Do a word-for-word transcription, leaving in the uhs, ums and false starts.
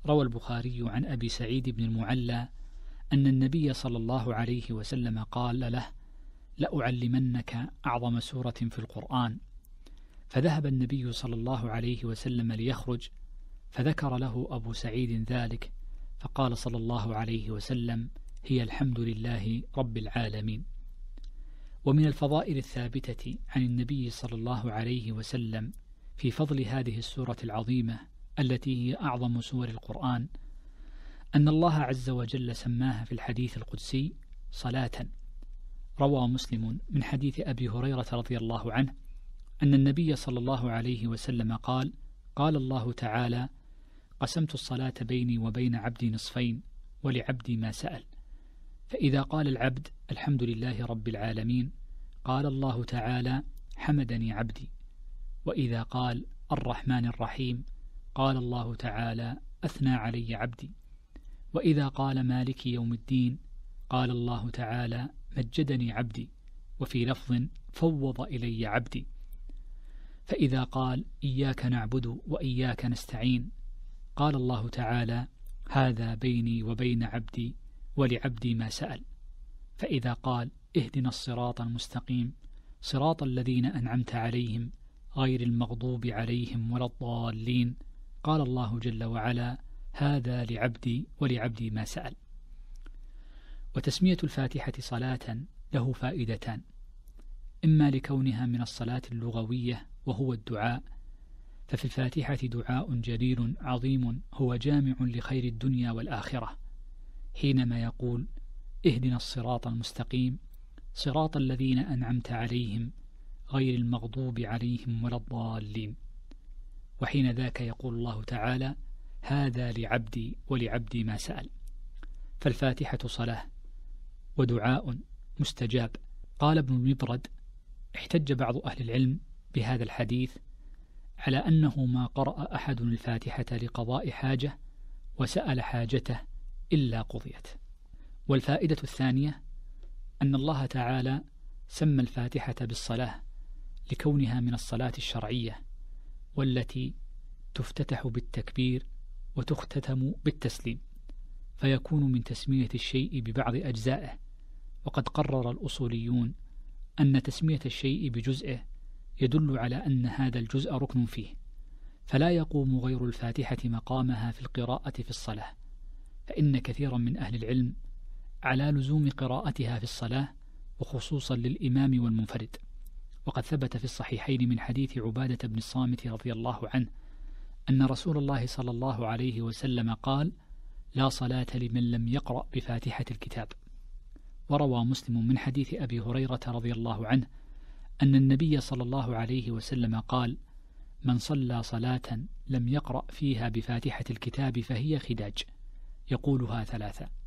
روى البخاري عن أبي سعيد بن المعلى أن النبي صلى الله عليه وسلم قال له: لأعلمنك أعظم سورة في القرآن. فذهب النبي صلى الله عليه وسلم ليخرج، فذكر له أبو سعيد ذلك، فقال صلى الله عليه وسلم: هي الحمد لله رب العالمين. ومن الفضائل الثابتة عن النبي صلى الله عليه وسلم في فضل هذه السورة العظيمة التي هي أعظم سور القرآن أن الله عز وجل سماها في الحديث القدسي صلاة. روى مسلم من حديث أبي هريرة رضي الله عنه أن النبي صلى الله عليه وسلم قال: قال الله تعالى: قسمت الصلاة بيني وبين عبدي نصفين ولعبدي ما سأل. فإذا قال العبد الحمد لله رب العالمين قال الله تعالى: حمدني عبدي. وإذا قال الرحمن الرحيم قال الله تعالى: أثنى علي عبدي. وإذا قال مالك يوم الدين قال الله تعالى: مجدني عبدي. وفي لفظ: فوض إلي عبدي. فإذا قال إياك نعبد وإياك نستعين قال الله تعالى: هذا بيني وبين عبدي ولعبدي ما سأل. فإذا قال اهدنا الصراط المستقيم صراط الذين أنعمت عليهم غير المغضوب عليهم ولا الضالين قال الله جل وعلا: هذا لعبدي ولعبدي ما سأل. وتسمية الفاتحة صلاة له فائدتان: إما لكونها من الصلاة اللغوية وهو الدعاء، ففي الفاتحة دعاء جليل عظيم هو جامع لخير الدنيا والآخرة، حينما يقول: اهدنا الصراط المستقيم صراط الذين أنعمت عليهم غير المغضوب عليهم ولا الضالين. وحين ذاك يقول الله تعالى: هذا لعبدي ولعبدي ما سأل. فالفاتحة صلاة ودعاء مستجاب. قال ابن المبرد: احتج بعض أهل العلم بهذا الحديث على أنه ما قرأ أحد الفاتحة لقضاء حاجة وسأل حاجته إلا قضيت. والفائدة الثانية أن الله تعالى سمى الفاتحة بالصلاة لكونها من الصلاة الشرعية، والتي تفتتح بالتكبير وتختتم بالتسليم، فيكون من تسمية الشيء ببعض أجزائه. وقد قرر الأصوليون أن تسمية الشيء بجزئه يدل على أن هذا الجزء ركن فيه، فلا يقوم غير الفاتحة مقامها في القراءة في الصلاة، فإن كثيرا من أهل العلم على لزوم قراءتها في الصلاة، وخصوصا للإمام والمنفرد. وقد ثبت في الصحيحين من حديث عبادة بن الصامت رضي الله عنه أن رسول الله صلى الله عليه وسلم قال: لا صلاة لمن لم يقرأ بفاتحة الكتاب. وروى مسلم من حديث أبي هريرة رضي الله عنه أن النبي صلى الله عليه وسلم قال: من صلى صلاة لم يقرأ فيها بفاتحة الكتاب فهي خداج، يقولها ثلاثة.